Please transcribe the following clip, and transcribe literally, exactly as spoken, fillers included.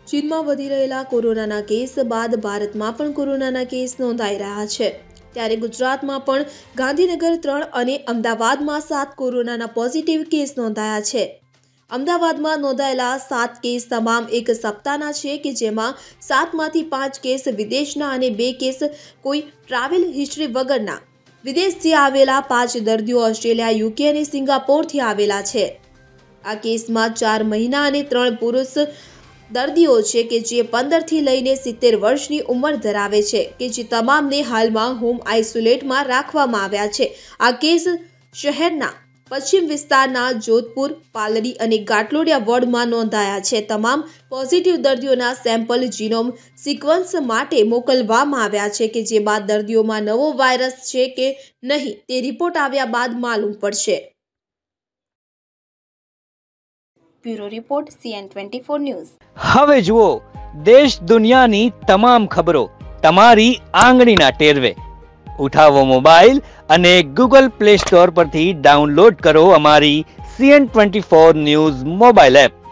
ચીનમાં વધી રહેલા કોરોનાના કેસ બાદ ભારતમાં પણ કોરોનાના કેસ નોંધાઈ રહ્યા છે। ત્યારે ગુજરાતમાં પણ ગાંધીનગર ત્રણ અને અમદાવાદમાં સાત કોરોનાના પોઝિટિવ કેસ નોંધાયા છે। અમદાવાદમાં નોંધાયેલા સાત કેસ તમામ એક સપ્તાહના છે કે જેમાં સાતમાંથી પાંચ કેસ વિદેશના અને બે કેસ કોઈ ટ્રાવેલ હિસ્ટ્રી વગરના વિદેશથી આવેલા પાંચ દર્દીઓ ઓસ્ટ્રેલિયા, યુકે અને સિંગાપોરથી આવેલા છે। આ કેસમાં ચાર મહિના અને ત્રણ પુરુષ દર્દીઓ છે કે જે પંદરથી લઈને સિત્તેર વર્ષની ઉંમર ધરાવે છે કે જે તમામને હાલમાં હોમ આઇસોલેટમાં રાખવામાં આવ્યા છે। આ કેસ શહેરના પશ્ચિમ વિસ્તારના જોધપુર, પાલડી અને ગાટલોડિયા વોર્ડમાં નોંધાયા છે। તમામ પોઝિટિવ દર્દીઓના સેમ્પલ જીનોમ સિક્વન્સ માટે મોકલવામાં આવ્યા છે કે જે બાદ દર્દીઓમાં નવો વાયરસ છે કે નહીં તે રિપોર્ટ આવ્યા બાદ માલુમ પડશે। Bureau report CN twenty four news. હવે જુઓ દેશ દુનિયાની તમામ ખબરો તમારી આંગળીના ટેરવે। ઉઠાવો મોબાઈલ અને ગૂગલ પ્લે સ્ટોર પરથી ડાઉનલોડ કરો અમારી CN twenty four news mobile app.